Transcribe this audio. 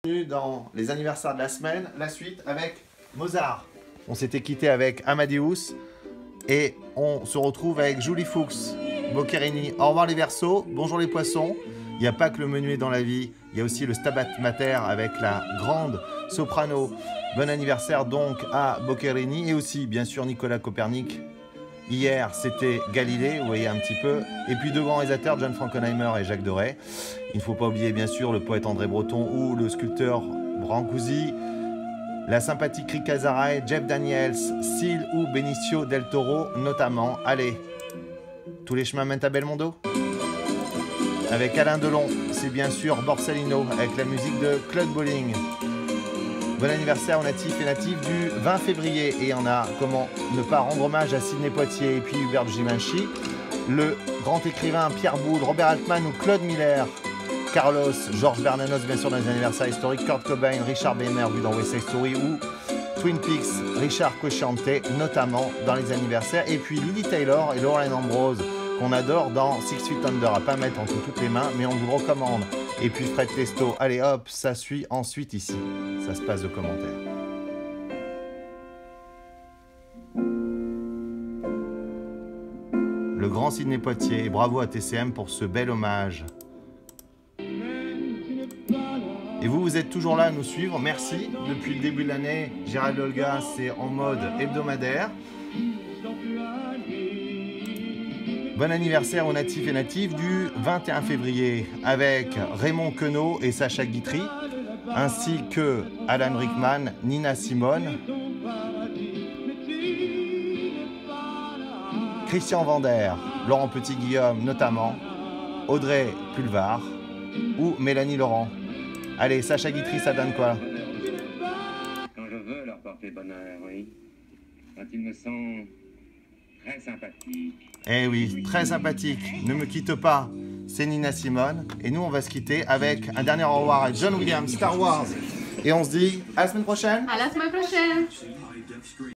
Dans les anniversaires de la semaine, la suite avec Mozart. On s'était quitté avec Amadeus et on se retrouve avec Julie Fuchs, Boccherini. Au revoir les Verseaux, bonjour les Poissons. Il n'y a pas que le menuet dans la vie, il y a aussi le Stabat Mater avec la grande soprano. Bon anniversaire donc à Boccherini et aussi bien sûr Nicolas Copernic. Hier, c'était Galilée, vous voyez un petit peu. Et puis deux grands réalisateurs, John Frankenheimer et Jacques Doré. Il ne faut pas oublier, bien sûr, le poète André Breton ou le sculpteur Brancusi, la sympathique Rick Azaray, Jeff Daniels, Seal ou Benicio del Toro, notamment. Allez, tous les chemins mènent à Belmondo. Avec Alain Delon, c'est bien sûr Borsalino, avec la musique de Claude Bolling. Bon anniversaire aux natifs et natives du 20 février. Et on a comment ne pas rendre hommage à Sidney Poitier et puis Hubert Givenchy, le grand écrivain Pierre Boulle, Robert Altman ou Claude Miller, Carlos, Georges Bernanos bien sûr dans les anniversaires historiques, Kurt Cobain, Richard Behmer vu dans West Side Story ou Twin Peaks, Richard Cocciante notamment dans les anniversaires. Et puis Lily Taylor et Lauren Ambrose qu'on adore dans Six Feet Under, à pas mettre entre toutes les mains, mais on vous le recommande. Et puis Fred Testo, allez hop, ça suit ensuite ici. Ça se passe de commentaires. Le grand Sidney Poitier, et bravo à TCM pour ce bel hommage. Et vous êtes toujours là à nous suivre, merci. Depuis le début de l'année, Gérald Olga, c'est en mode hebdomadaire. Bon anniversaire aux natifs et natives du 21 février avec Raymond Queneau et Sacha Guitry, ainsi que Alan Rickman, Nina Simone, Christian Vander, Laurent Petit-Guillaume notamment, Audrey Pulvar ou Mélanie Laurent. Allez, Sacha Guitry, ça donne quoi? Quand je veux leur porter bonheur, oui. Quand ils me sont très sympathiques. Eh oui, très sympathique. Ne me quitte pas. C'est Nina Simone. Et nous, on va se quitter avec un dernier au revoir à John Williams, Star Wars. Et on se dit à la semaine prochaine. À la semaine prochaine.